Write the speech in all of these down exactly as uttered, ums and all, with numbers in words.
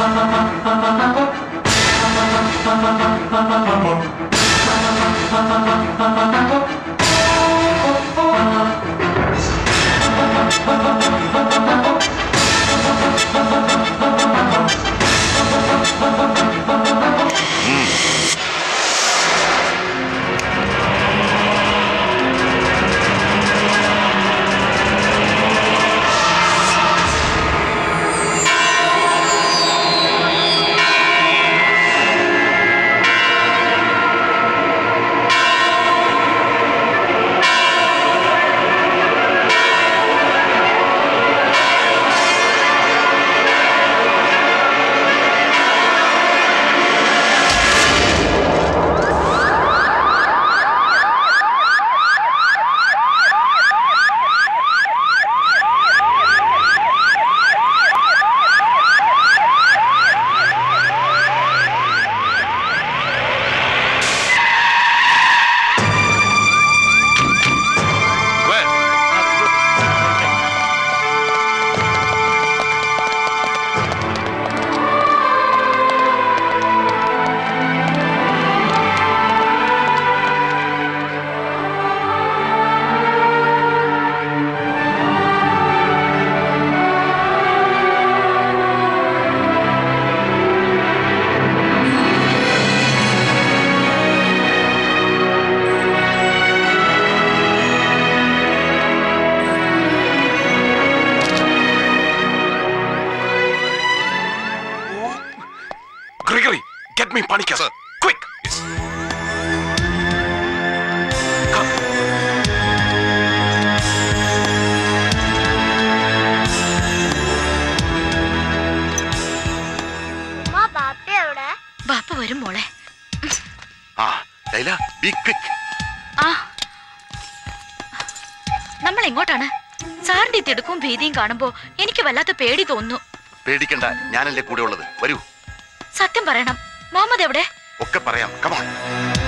Get me Panika, sir. Quick. Yes. Come. Ma, Bappa evada? Bappa varum mole. Ah, Laila, be quick. Ah. നമ്മൾ എങ്ങോട്ടാണ്? സാറിന്റെ തിടുക്കവും ഭീതിയും കാണുമ്പോ എനിക്ക് വല്ലാത്ത പേടി തോന്നുന്നു. പേടിക്കണ്ട, ഞാനല്ലേ കൂടെ ഉള്ളത്. വരൂ. സത്യം പറയണം. മുഹമ്മദ് എവിടെ? ഒക്കെ പറയാം. Come on.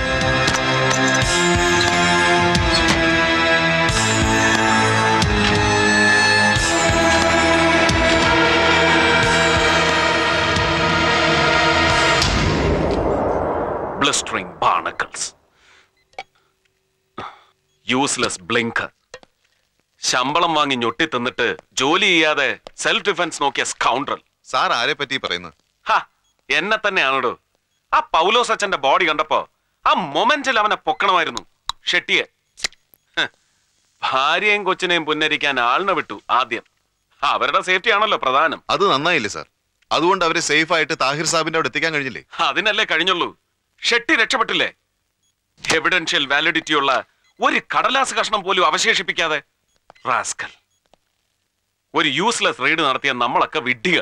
Blistering barnacles. Useless blinker. ശമ്പളം വാങ്ങി ഞൊട്ടി തിന്നിട്ട് ജോലി ചെയ്യാതെ സെൽഫ് ഡിഫൻസ് നോക്കിയ സ്കൗണ്ടറൽ. സാർ ആരെ പറ്റി പറയുന്നു? ഹാ, എന്നെ തന്നെയാണോ? ആ പൗലോസ് അച്ഛന്റെ ബോഡി കണ്ടപ്പോ ആ മൊമെന്റിൽ അവനെ പൊക്കണമായിരുന്നു. ഷെട്ടിയെ ഭാര്യയും കൊച്ചിനെയും പുന്നരിക്കാൻ ആളിനെ വിട്ടു ആദ്യം. അവരുടെ സേഫ്റ്റി ആണല്ലോ പ്രധാനം. അത് നന്നായില്ലേ സാർ? അതുകൊണ്ട് അവരെ സേഫ് ആയിട്ട് താഹിർ സാഹിബിന്റെ അവിടെ എത്തിക്കാൻ കഴിഞ്ഞില്ലേ? അതിനല്ലേ കഴിഞ്ഞുള്ളൂ. ഷെട്ടി രക്ഷപ്പെട്ടില്ലേ? എവിഡൻഷ്യൽ വാലിഡിറ്റി ഉള്ള ഒരു കടലാസ് കഷ്ണം പോലും അവശേഷിപ്പിക്കാതെ. റാസ്കൽ. ഒരു യൂസ്ലെസ് റെയ്ഡ് നടത്തിയ നമ്മളൊക്കെ വിഡ്ഢികൾ.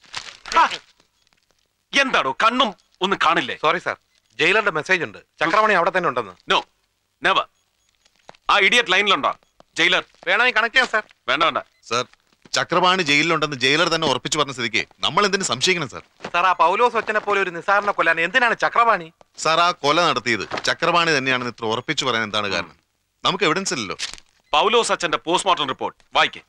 എന്താടോ കണ്ണും ഒന്നും കാണില്ലേ? സോറി സാർ, ജയിലറുടെ മെസ്സേജ് ഉണ്ട്. ചക്രമണി അവിടെ തന്നെ ഉണ്ടെന്ന്. No, never. ആ ഇഡിയറ്റ് ലൈനിലുണ്ടോ ജയിലർ? വേണമെങ്കിൽ കണക്ട് ചെയ്യാം സാർ. വേണ്ട വേണ്ട സാർ, ചക്രപാണി ജയിലിലുണ്ടെന്ന് ജയിലർ തന്നെ ഉറപ്പിച്ചു പറഞ്ഞ സ്ഥിതിക്ക് നമ്മൾ എന്തിനു സംശയിക്കണം സാർ? സാർ, ആ പൗലോസ് ഒച്ചനെ പോലെ ഒരു നിസാറിനെ കൊല്ലാൻ എന്തിനാണ് ചക്രപാണി? സാർ, ആ കൊല നടത്തിയത് ചക്രപാണി തന്നെയാണെന്ന് ഇത്ര ഉറപ്പിച്ചു പറയാൻ എന്താണ് കാരണം? നമുക്ക് എവിഡൻസ് ഇല്ലല്ലോ. പൗലോസ് അച്ഛന്റെ പോസ്റ്റ്മോർട്ടം റിപ്പോർട്ട് വായിക്കേ.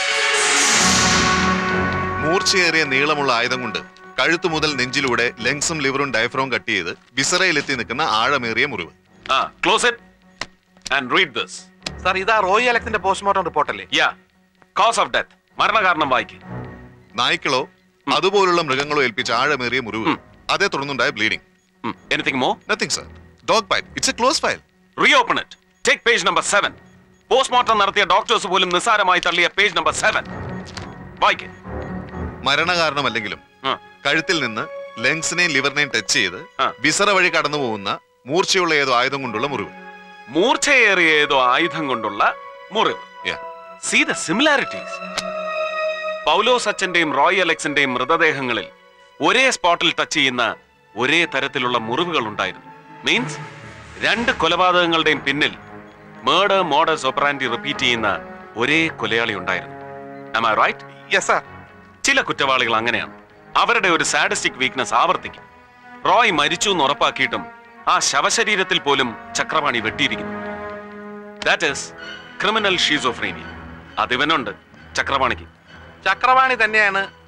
മൂർച്ചയേറിയ നീളമുള്ള ആയുധം കൊണ്ട് കഴുത്തു മുതൽ നെഞ്ചിലൂടെ ലങ്സും ലിവറും ഡയഫ്രോം കട്ട് ചെയ്ത് വിസറയിലെത്തി നിൽക്കുന്ന ആഴമേറിയ മുറിവ്. ആ, close it and read this. Sir, ഇതാ റോയി അലക്സിന്റെ പോസ്റ്റ്മോർട്ടം റിപ്പോർട്ട് അല്ലേ? യാ. കോസ് ഓഫ് ഡെത്ത്, മരണകാരണം വായിക്കേ. നായ്ക്കളോ അതുപോലുള്ള മൃഗങ്ങളോ ഏൽപ്പിച്ച ആഴമേറിയ മുറിവ്, അതേ തുടർന്നുണ്ടായ bleeding. Anything more? Nothing sir. Dog bite. It's a close file. Reopen it. Take page number seven. Postmortem നടത്തിയ ഡോക്ടേഴ്സ് പോലും നിസ്സാരമായി തള്ളിയ പേജ് നമ്പർ സെവൻ വായിക്കേ. മരണകാരണമല്ലെങ്കിലും കഴുത്തിൽ നിന്ന് ലങ്സിനെയും ലിവറിനെയും ടച്ച് ചെയ്ത് വിസറ വഴി കടന്നു പോകുന്ന മൂർച്ചയുള്ള ഏതോ ആയുധം കൊണ്ടുള്ള മുറിവ്. മൂർച്ചയേറിയ ഏതോ ആയുധം കൊണ്ടുള്ള മുറിവ്. See the similarities. പൗലോസ് അച്ഛന്റെയും റോയ് അലക്സിന്റെയും മൃതദേഹങ്ങളിൽ ഒരേ സ്പോട്ടിൽ ടച്ച് ചെയ്യുന്ന ഒരേ തരത്തിലുള്ള മുറിവുകൾ ഉണ്ടായിരുന്നു. മീൻസ് രണ്ട് കൊലപാതകങ്ങളുടെയും പിന്നിൽ മേർഡർ മോഡസ് ഓപ്പറാൻഡി റിപ്പീറ്റ് ചെയ്യുന്ന ഒരേ കൊലയാളി ഉണ്ടായിരുന്നു. Am I right? Yes sir. ചില കുറ്റവാളികൾ അങ്ങനെയാണ്. അവരുടെ ഒരു സാഡിസ്റ്റിക് വീക്ക്നെസ് ആവർത്തിക്കും. റോയ് മരിച്ചു എന്ന് ഉറപ്പാക്കിയിട്ടും ആ ശവശരീരത്തിൽ പോലും ചക്രപാണി വെട്ടിയിരിക്കുന്നു. That is criminal schizophrenia. അതിവനുണ്ട് ചക്രപാണിക്ക്. ചക്രപാണി തന്നെയാണ്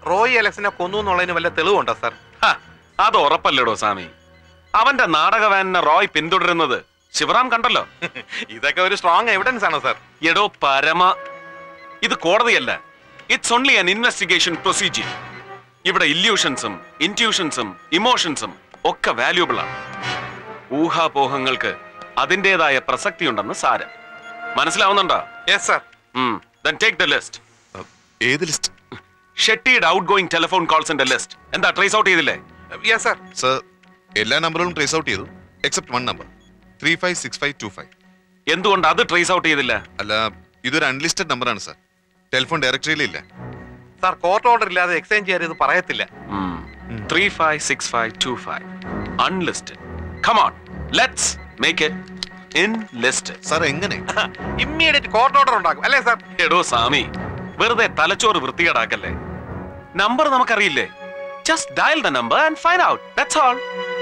റോയ് അലക്സിനെ കൊന്നു എന്നുള്ളതിന് വല്ല തെളിവുണ്ടോ സാർ? അത് ഉറപ്പല്ലടോ സ്വാമി. അവന്റെ നാടക വാനിനെ റോയ് പിന്തുടരുന്നത് ശിവറാം കണ്ടല്ലോ. ഇതൊക്കെ ഒരു സ്ട്രോങ് എവിഡൻസ് ആണോ സാർ? എടോ പരമ, ഇത് കോടതിയല്ല. It's only an investigation procedure. ഇവിടെ ഇല്യൂഷൻസും ഇൻറ്റ്യൂഷൻസും ഇമോഷൻസും ഒക്കെ വാല്യൂബിൾ ആണ്. ഊഹാപോഹങ്ങൾക്ക് അതിൻ്റെതായ പ്രസക്തി ഉണ്ടെന്ന് സാരം. മനസ്സിലാവുന്നുണ്ടോ? Yes sir. Then take the list. ഏത് ലിസ്റ്റ്? ഷെട്ടിയുടെ ഔട്ട് ഗോയിങ് ടെലിഫോൺ കോൾസിന്റെ ലിസ്റ്റ്. എന്താ ട്രേസ് ഔട്ട് ചെയ്തില്ലേ? Yes sir. സർ, എല്ലാ നമ്പറുകളും ട്രേസ് ഔട്ട് ചെയ്തു except one number, three five six five two five. എന്തുകൊണ്ട് അത് ട്രേസ് ഔട്ട് ചെയ്തില്ല? അല്ല, ഇതൊരു അൺലിസ്റ്റഡ് നമ്പറാണ് സർ. ടെലിഫോൺ ഡയറക്ടറിയിലില്ല. സാർ, കോർട്ട് ഓർഡർ ഇല്ലാതെ എക്സ്ചേഞ്ച് ചെയ്യാൻ പറയത്തില്ല. Three five six five two five unlisted. Come on, let's make it enlisted. Sir, എങ്ങനെ? ഇമ്മീഡിയറ്റ് കോർട്ട് ഓർഡർ ഉണ്ടാക്കും അല്ലേ സാർ? എടോ സ്വാമി, വെറുതെ തലച്ചോറ് വൃത്തികേടാക്കല്ലേ. നമ്പർ നമുക്കറിയില്ലേ. Just dial the number and find out. That's all.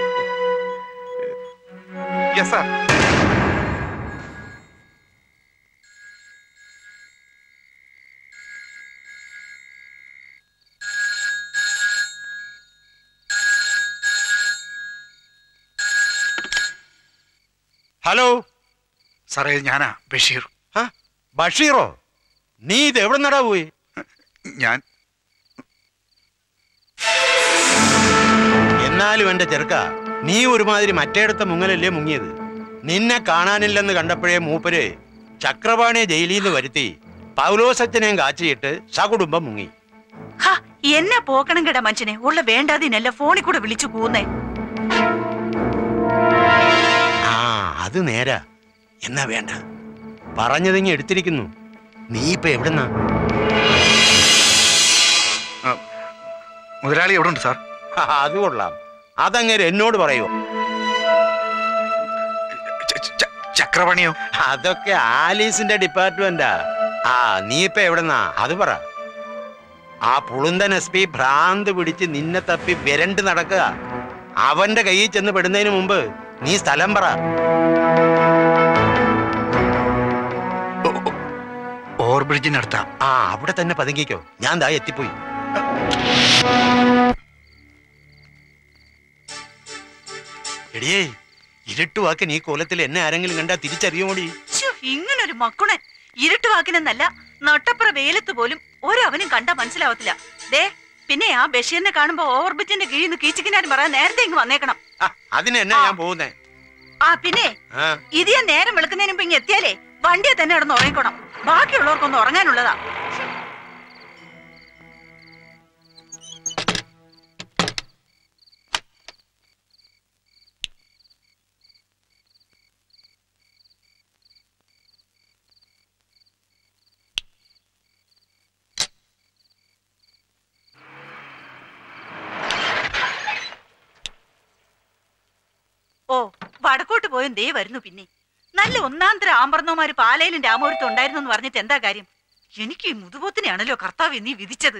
Yes sir. Hello സാറേ, ഞാനാ ബഷീർ. ബഷീറോ? നീ ഇത് എവിടെ നടാ പോയി? ഞാൻ എന്നാലും എന്റെ ചെറുക്ക, നീ ഒരുമാതിരി മറ്റേടത്തെ മുങ്ങലല്ലേ മുങ്ങിയത്. നിന്നെ കാണാനില്ലെന്ന് കണ്ടപ്പോഴേ മൂപ്പര് ചക്രപാണിയെ ജയിലിൽ നിന്ന് വരുത്തി പൗലോസച്ചനെയും കാച്ചിയിട്ട് സകുടുംബം മുങ്ങി. എന്നെ പോക്കണം കേടാ മനുഷ്യനെ. ഉള്ള വേണ്ടാതിനല്ല ഫോണിൽ കൂടെ വിളിച്ചു കൂന്നേ. ആ, അത് നേരാ. എന്നാ വേണ്ട, പറഞ്ഞതിങ്ങി എടുത്തിരിക്കുന്നു. നീ ഇപ്പൊ എവിടുന്നാ? മുതലാളി എവിടെ ഉണ്ട് സാർ? അത് കൊള്ളാം. അതങ്ങനെ എന്നോട് പറയോ? ചക്രപാണിയോ? അതൊക്കെ ആലീസിന്റെ ഡിപ്പാർട്ട്മെന്റാ. ആ, നീ ഇപ്പൊ എവിടുന്നാ അത് പറ. ആ പുളുന്തൻ എസ് പി ഭ്രാന്ത് പിടിച്ച് നിന്നെ തപ്പി വിരണ്ട് നടക്കുക. അവന്റെ കയ്യിൽ ചെന്ന് പെടുന്നതിന് മുമ്പ് നീ സ്ഥലം പറ. ഓവർബ്രിഡ്ജിനടുത്ത. ആ, അവിടെ തന്നെ പതുങ്ങിക്കോ. ഞാൻ ദാ എത്തിപ്പോയി. എടിയേ, ഇരുട്ടുവാക്കൻ ഈ കോലത്തിൽ എന്നെ ആരെങ്കിലും കണ്ടാ തിരിച്ചറിയുമോടി? ഇങ്ങനൊരു മക്കുണൻ ഇരുട്ടുവാക്കിനെന്നല്ല, നട്ടപ്പുറ വെയിലത്ത് പോലും ഒരവനും കണ്ടാ മനസ്സിലാവത്തില്ല. ദേ, പിന്നെ ആ ബഷീറിനെ കാണുമ്പോ ഓവർബ്രിഡ്ജിന്റെ കീഴിൽ നിന്ന് കീച്ചിക്കിനാരും പറയാൻ നേരത്തെ ഇങ്ങ് വന്നേക്കണം. അതിനെന്നാ ഞാൻ പോകുന്നേ? ആ, പിന്നെ ഇത് ഞാൻ നേരം വെളുക്കുന്നതിന് മുമ്പ് ഇങ്ങ് എത്തിയാലേ വണ്ടിയെ തന്നെ കിടന്ന് ഉറങ്ങിക്കണം. ബാക്കിയുള്ളവർക്കൊന്നും ഉറങ്ങാനുള്ളതാ. ഓ, വടക്കോട്ട് പോയും ദേ വരുന്നു. പിന്നെ നല്ല ഒന്നാന്തര ആമ്പർന്നോമാര് പാലയിലും രാമപുരത്തും ഉണ്ടായിരുന്നു എന്ന് പറഞ്ഞിട്ട് എന്താ കാര്യം? എനിക്ക് ഈ മുതുപോത്തിനെയാണല്ലോ കർത്താവ് നീ വിധിച്ചത്.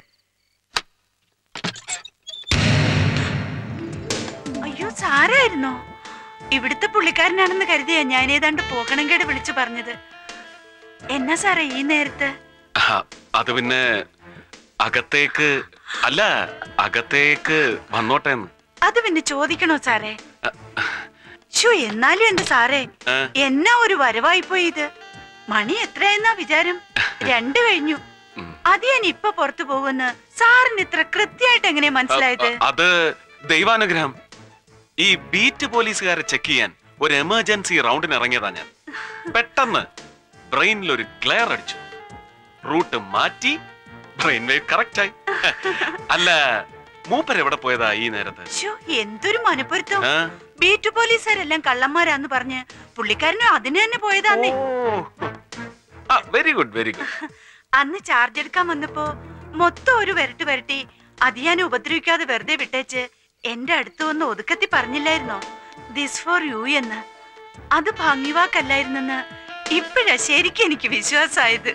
അയ്യോ, സാരായിരുന്നോ? ഇവിടുത്തെ പുള്ളിക്കാരനാണെന്ന് കരുതിയാ ഞാൻ ഏതാണ്ട് പോകണങ്കേട് വിളിച്ചു പറഞ്ഞത്. എന്നാ സാറേ ഈ നേരത്ത്? അത് പിന്നെ അകത്തേക്ക് അല്ല, അകത്തേക്ക് വന്നോട്ടെ. അത് പിന്നെ ചോദിക്കണോ സാറേ? ഷോ, എന്നാലും എന്റെ സാറേ, എന്നാ ഒരു വരവായി പോയി ഇത്. മണി എത്രയെന്നാ വിചാരം? രണ്ടു കഴിഞ്ഞു. അത് ഞാൻ ഇപ്പൊ പുറത്തു പോകുന്ന സാറിന് ഇത്ര കൃത്യമായിട്ട് എങ്ങനെയാ മനസ്സിലായത്? അത് ദൈവാനുഗ്രഹം. ഈ ബീറ്റ് പോലീസുകാരെ ചെക്ക് ചെയ്യാൻ ഒരു എമർജൻസി റൗണ്ടിന് ഇറങ്ങിയതാ ഞാൻ. പെട്ടെന്ന് ബ്രെയിനിൽ ഒരു ക്ലിയർ അടിച്ചു. റൂട്ട് മാറ്റി ബ്രെയിൻ വേവ് കറക്റ്റ് ആയി. അല്ല, മൂപ്പർ എവിടെ പോയതാ ഈ നേരത്ത്? എന്തൊരു മനപ്പൊരുത്തം. ബീറ്റ് പോലീസുകാരെല്ലാം കള്ളന്മാരാന്ന് പറഞ്ഞ് പുള്ളിക്കാരനും അതിന് തന്നെ പോയതാന്നേ. Very good, very good. അന്ന് ചാർജ് എടുക്കാൻ വന്നപ്പോ മൊത്തം ഒരു വരട്ട് വരട്ടി അത് ഞാൻ ഉപദ്രവിക്കാതെ വെറുതെ വിട്ടേച്ച് എന്റെ അടുത്ത് വന്ന് ഒതുക്കത്തി പറഞ്ഞില്ലായിരുന്നോ, ദിസ് ഫോർ യു എന്ന്? അത് ഭംഗിവാക്കല്ലായിരുന്നെന്ന് ഇപ്പഴാ ശരിക്കും എനിക്ക് വിശ്വാസമായത്.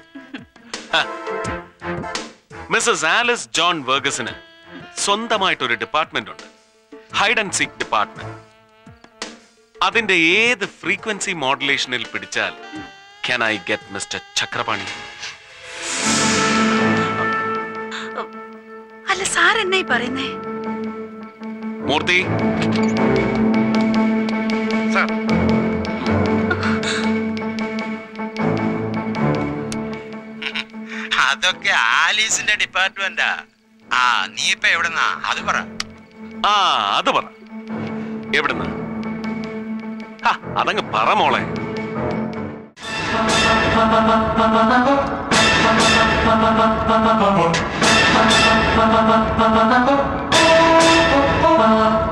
മിസ്സസ് ആലിസ് ജോൺ വെർഗസിന് സ്വന്തമായിട്ടൊരു ഡിപ്പാർട്ട്മെന്റ് ഉണ്ട്, ഹൈഡ് ആൻഡ് സീക്ക് ഡിപ്പാർട്ട്മെന്റ്. അതിന്റെ ഏത് ഫ്രീക്വൻസി മോഡുലേഷനിൽ പിടിച്ചാൽ can I get Mr Chakrapani? അല്ല സാർ, സാർ എന്നായി പറയുന്നേ? മൂർത്തി, സാർ അതൊക്കെ ആലീസിന്റെ ഡിപ്പാർട്ട്മെന്റാ. ആ നീ ഇപ്പൊ എവിടെന്നാ അത് പറ. ആ അത് പറ, എവിടുന്ന്? ആ, അതങ്ങ് പറ മോളെ. Oh